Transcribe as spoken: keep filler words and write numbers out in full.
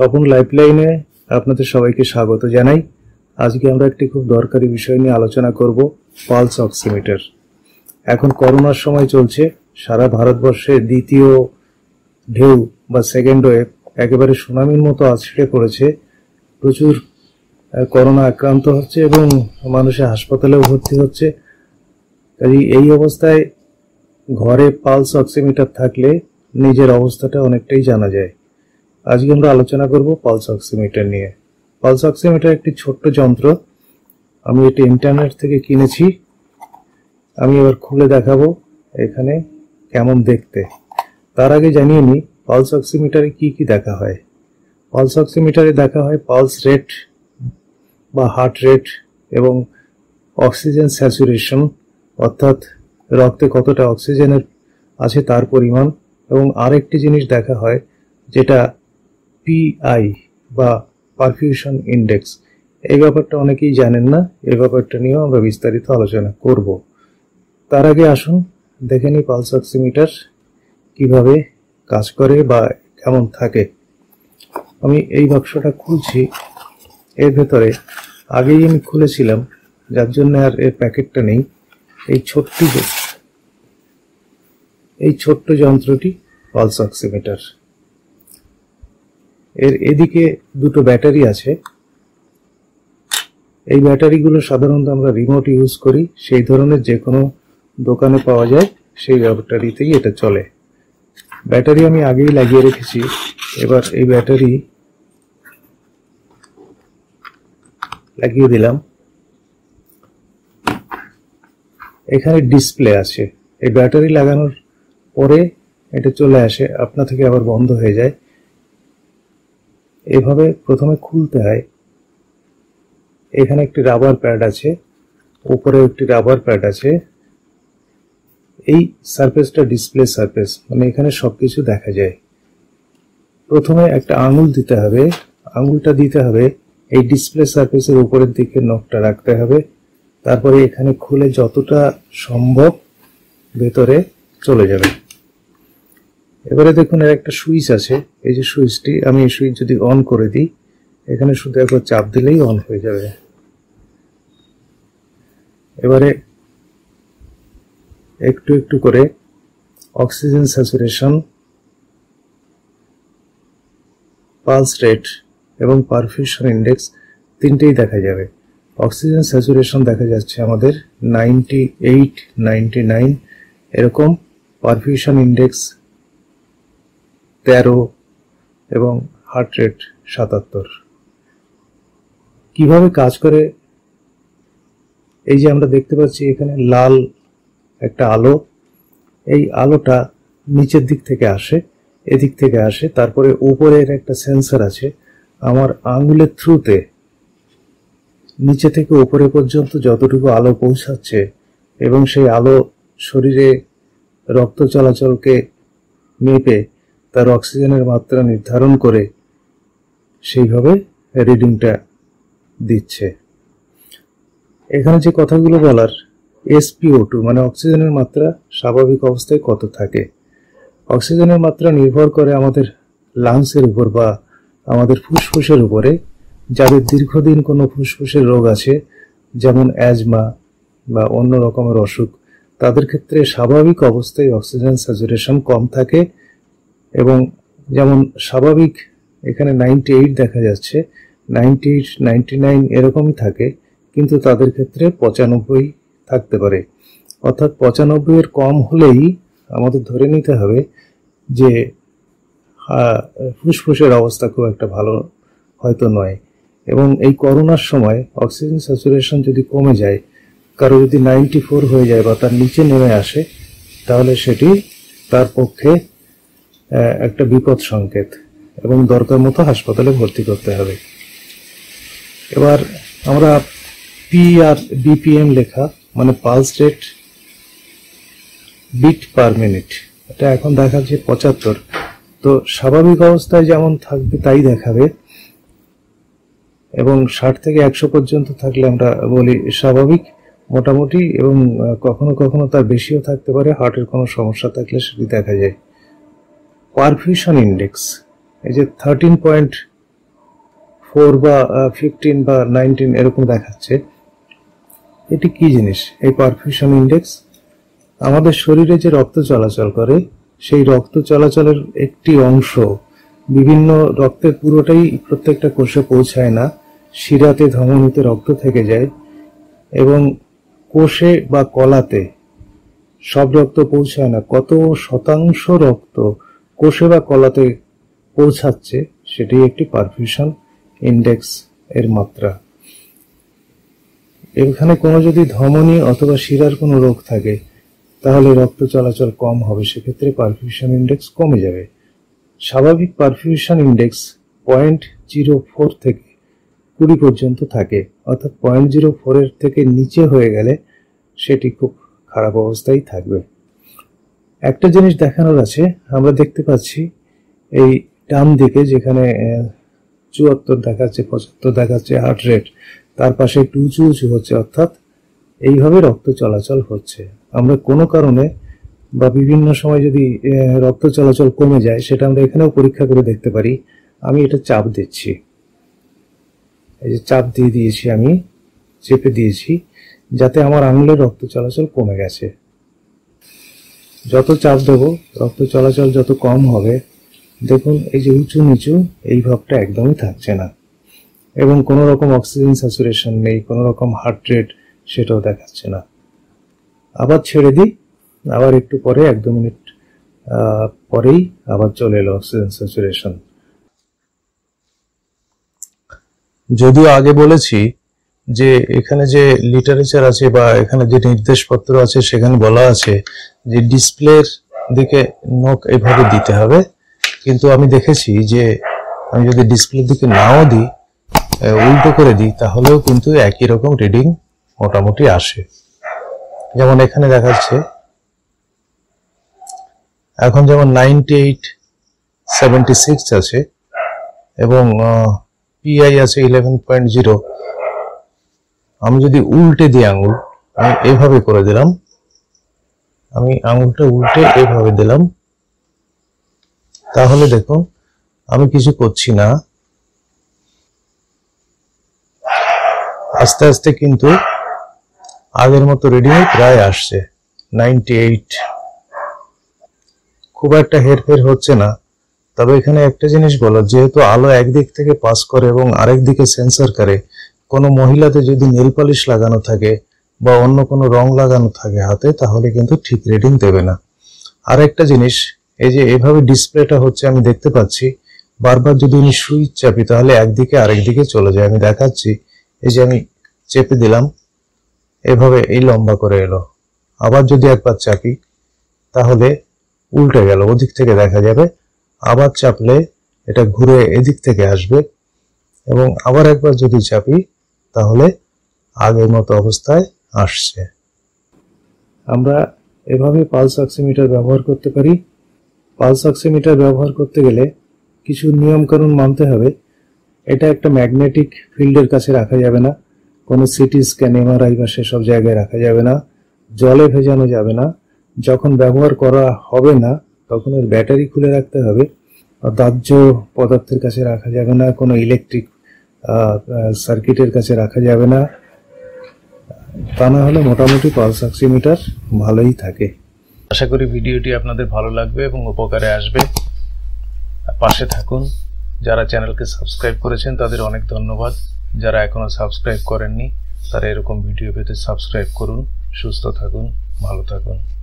স্বপন লাইফলাইনে আপনাদের সবাইকে স্বাগত জানাই। আজকে আমরা একটি খুব দরকারি বিষয় নিয়ে আলোচনা করব, পালস অক্সিমিটার। এখন করোনার সময় চলছে, সারা ভারতবর্ষে দ্বিতীয় ঢেউ বা সেকেন্ড ওয়েভ একেবারে সুনামির মতো আছড়ে পড়েছে। প্রচুর করোনা আক্রান্ত হচ্ছে এবং মানুষের হাসপাতালেও ভর্তি হচ্ছে। কাজে এই অবস্থায় ঘরে পালস অক্সিমিটার থাকলে নিজের অবস্থাটা অনেকটাই জানা যায়। আজকে আমরা আলোচনা করব পালস অক্সিমিটার নিয়ে। পালস অক্সিমিটার একটি ছোট্ট যন্ত্র, আমি এটি ইন্টারনেট থেকে কিনেছি। আমি এবার খুলে দেখাবো এখানে কেমন দেখতে। তার আগে জানিয়ে নিই পালস অক্সিমিটারে কি কি দেখা হয়। পালস অক্সিমিটারে দেখা হয় পালস রেট বা হার্ট রেট এবং অক্সিজেন স্যাচুরেশন, অর্থাৎ রক্তে কতটা অক্সিজেনের আছে তার পরিমাণ। এবং আরেকটি জিনিস দেখা হয় যেটা পিআই বা পারফিউশন ইন্ডেক্স। এই ব্যাপারটা অনেকেই জানেন না, এই ব্যাপারটা নিয়েও আমরা বিস্তারিত আলোচনা করব। তার আগে আসুন দেখে নিই পালস অক্সিমিটার কিভাবে কাজ করে বা কেমন থাকে। আমি এই বাক্সটা খুলছি, এর ভেতরে আগেই আমি খুলেছিলাম যার জন্য আর এর প্যাকেটটা নেই। এই ছোট্ট এই ছোট্ট যন্ত্রটি পালস অক্সিমিটার। এর এদিকে দুটো ব্যাটারি আছে। এই ব্যাটারিগুলো সাধারণত আমরা রিমোট ইউজ করি, সেই ধরনের যে কোনো দোকানে পাওয়া যায় সেই ব্যাটারিতেই এটা চলে। ব্যাটারি আমি আগেই লাগিয়ে রেখেছি। এবার এই ব্যাটারি লাগিয়ে দিলাম। এখানে ডিসপ্লে আছে। এই ব্যাটারি লাগানোর পরে এটা চলে আসে, আপনা থেকে আবার বন্ধ হয়ে যায়। এভাবে প্রথমে খুলতে হয়। এখানে একটি রাবার প্যাড আছে, উপরে একটি রাবার প্যাড আছে। এই সারফেসটা ডিসপ্লে সারফেস, মানে এখানে সবকিছু দেখা যায়। প্রথমে একটা আঙুল দিতে হবে, আঙুলটা দিতে হবে এই ডিসপ্লে সারফেসের উপরের দিকে, নখটা রাখতে হবে। তারপরে এখানে খুলে যতটা সম্ভব ভেতরে চলে যাবে। এবারে দেখুন এর একটা সুইচ আছে, এই যে সুইচটি, আমি এই সুইচ যদি অন করে দিই, এখানে শুধু একবার চাপ দিলেই অন হয়ে যাবে। এবারে একটু একটু করে অক্সিজেন স্যাচুরেশন, পালস রেট এবং পারফিউশন ইন্ডেক্স তিনটেই দেখা যাবে। অক্সিজেন স্যাচুরেশন দেখা যাচ্ছে আমাদের নাইনটি এইট, নাইনটি নাইন এরকম। পারফিউশন ইন্ডেক্স তেরো এবং হার্ট রেট সাতাত্তর। কিভাবে কাজ করে, এই যে আমরা দেখতে পাচ্ছি এখানে লাল একটা আলো, এই আলোটা নিচের দিক থেকে আসে, এদিক থেকে আসে। তারপরে উপরের একটা সেন্সর আছে, আমার আঙ্গুলের থ্রুতে নিচে থেকে উপরে পর্যন্ত যতটুকু আলো পৌঁছাচ্ছে এবং সেই আলো শরীরে রক্ত চলাচলকে মেপে তার অক্সিজেনের মাত্রা নির্ধারণ করে সেইভাবে রিডিংটা দিচ্ছে। এখানে যে কথাগুলো বলার, এসপিও টু মানে অক্সিজেনের মাত্রা স্বাভাবিক অবস্থায় কত থাকে। অক্সিজেনের মাত্রা নির্ভর করে আমাদের লাংসের উপর বা আমাদের ফুসফুসের উপরে। যাদের দীর্ঘদিন কোনো ফুসফুসের রোগ আছে, যেমন অ্যাজমা বা অন্য রকমের অসুখ, তাদের ক্ষেত্রে স্বাভাবিক অবস্থায় অক্সিজেন স্যাচুরেশন কম থাকে। এবং যেমন স্বাভাবিক এখানে নাইনটি এইট দেখা যাচ্ছে, নাইনটি এইট, নাইনটি নাইন এরকমই থাকে, কিন্তু তাদের ক্ষেত্রে পঁচানব্বই থাকতে পারে। অর্থাৎ পঁচানব্বই এর কম হলেই আমাদের ধরে নিতে হবে যে ফুসফুসের অবস্থা খুব একটা ভালো হয়তো নয়। এবং এই করোনার সময় অক্সিজেন স্যাচুরেশন যদি কমে যায়, কারো যদি নাইনটি ফোর হয়ে যায় বা তার নিচে নেমে আসে, তাহলে সেটি তার পক্ষে একটা বিপদ সংকেত এবং দরকার মতো হাসপাতালে ভর্তি করতে হবে। এবার আমরা পি আর বিপিএম লেখা, মানে pulse rate beat per minute, এটা এখন দেখাচ্ছে পঁচাত্তর। তো স্বাভাবিক অবস্থায় যেমন থাকবে তাই দেখাবে, এবং ষাট থেকে একশো পর্যন্ত থাকলে আমরা বলি স্বাভাবিক মোটামুটি, এবং কখনো কখনো তার বেশিও থাকতে পারে। হার্টের কোনো সমস্যা থাকলে সেটি দেখা যায়। পারফিউশন ইন্ডেক্স, এই যে থার্টিন পয়েন্ট ফোর বা ফিফটিন বা নাইনটিন এরকম দেখাচ্ছে। এটি কি জিনিস? এই পারফিউশন ইন্ডেক্স আমাদের শরীরে যে রক্ত চলাচল করে সেই রক্ত চলাচলের একটি অংশ বিভিন্ন রক্তের পুরোটাই প্রত্যেকটা কোষে পৌঁছায় না, শিরাতে ধমনীতে রক্ত থেকে যায় এবং কোষে বা কলাতে সব রক্ত পৌঁছায় না। কত শতাংশ রক্ত কোষে বা কলাতে পৌঁছাচ্ছে সেটি একটি পারফিউশন ইন্ডেক্স এর মাত্রা। এখানে কোনো যদি ধমনী অথবা শিরার কোনো রোগ থাকে তাহলে রক্ত চলাচল কম হবে, সেক্ষেত্রে পারফিউশন ইন্ডেক্স কমে যাবে। স্বাভাবিক perfusion index point zero four থেকে কুড়ি পর্যন্ত থাকে, অর্থাৎ পয়েন্ট জিরো ফোরের থেকে নিচে হয়ে গেলে সেটি খুব খারাপ অবস্থায় থাকবে। একটা জিনিস দেখানোর আছে, আমরা দেখতে পাচ্ছি এই ডান দিকে যেখানে চুয়াত্তর দেখাচ্ছে, পঁচাত্তর দেখাচ্ছে হার্ট রেট, তার পাশে একটু উঁচু উঁচু হচ্ছে, অর্থাৎ এইভাবে রক্ত চলাচল হচ্ছে। আমরা কোনো কারণে বা বিভিন্ন সময় যদি রক্ত চলাচল কমে যায় সেটা আমরা এখানেও পরীক্ষা করে দেখতে পারি। আমি এটা চাপ দিচ্ছি, এই যে চাপ দিয়ে দিয়েছি, আমি চেপে দিয়েছি যাতে আমার আঙুলের রক্ত চলাচল কমে গেছে। যত চাপ দেব রক্ত চলাচল যত কম হবে, দেখুন এই যে উঁচু নিচু এই ভাবটা একদমই থাকছে না এবং কোনো রকম অক্সিজেন স্যাচুরেশন নেই, কোনো রকম হার্ট রেট সেটাও দেখাচ্ছে না। আবার ছেড়ে দিই, আবার একটু পরে এক দু মিনিট পরেই আবার চলে এলো অক্সিজেন স্যাচুরেশন। যদিও আগে বলেছি যে এখানে যে লিটারেচার আছে বা এখানে যে নির্দেশপত্র আছে সেখানে বলা আছে যে ডিসপ্লের দিকে নখ এভাবে দিতে হবে, কিন্তু আমি দেখেছি যে আমি যদি ডিসপ্লের দিকে নাও দিই, উল্টো করে দিই, তাহলেও কিন্তু একই রকম রিডিং মোটামুটি আসে। যেমন এখানে দেখাচ্ছে এখন যেমন নাইনটি এইট সেভেন্টি সিক্স আছে এবং পিআই আছে ইলেভেন পয়েন্ট জিরো। আমি যদি উল্টে দিই আঙুল, আমি এভাবে করে দিলাম, আমি আঙুলটা উল্টে এভাবে দিলাম, তাহলে দেখুন আমি কিছু করছি না, আস্তে আস্তে কিন্তু আগের মতো রিডিং প্রায় আসছে নাইনটি এইট। খুব একটা হেরফের হচ্ছে না। তবে এখানে একটা জিনিস বলার, যেহেতু আলো একদিক থেকে পাস করে এবং আরেক দিকে সেন্সর করে, কোনো মহিলাতে যদি নেল পলিশ লাগানো থাকে বা অন্য কোনো রং লাগানো থাকে হাতে, তাহলে কিন্তু ঠিক রিডিং দেবে না। আর একটা জিনিস, এই যে এভাবে ডিসপ্লেটা হচ্ছে আমি দেখতে পাচ্ছি, বারবার যদি আমি সুইচ চাপি তাহলে একদিকে আরেক দিকে চলে যায়। আমি দেখাচ্ছি, এই যে আমি চেপে দিলাম, এভাবে এই লম্বা করে এলো। আবার যদি একবার চাপি তাহলে উল্টে গেল, ওদিক থেকে দেখা যাবে। আবার চাপলে এটা ঘুরে এদিক থেকে আসবে এবং আবার একবার যদি চাপি তাহলে আগের মতো অবস্থায় আসছে। আমরা এভাবে পালস অক্সিমিটার ব্যবহার করতে পারি। পালস অক্সিমিটার ব্যবহার করতে গেলে কিছু নিয়মকানুন মানতে হবে। এটা একটা ম্যাগনেটিক ফিল্ডের কাছে রাখা যাবে না, কোনো সিটি স্ক্যান, এমআরআই বা সেসব জায়গায় রাখা যাবে না, জলে ভেজানো যাবে না। যখন ব্যবহার করা হবে না তখন এর ব্যাটারি খুলে রাখতে হবে। দাহ্য পদার্থের কাছে রাখা যাবে না, কোনো ইলেকট্রিক সার্কিটের কাছে রাখা যাবে না, তা না হলে মোটামুটি পালস অক্সিমিটার ভালোই থাকে। আশা করি ভিডিওটি আপনাদের ভালো লাগবে এবং উপকারে আসবে। পাশে থাকুন। যারা চ্যানেলকে সাবস্ক্রাইব করেছেন তাদের অনেক ধন্যবাদ। যারা এখনো সাবস্ক্রাইব করেননি তারা এরকম ভিডিও পেতে সাবস্ক্রাইব করুন। সুস্থ থাকুন, ভালো থাকুন।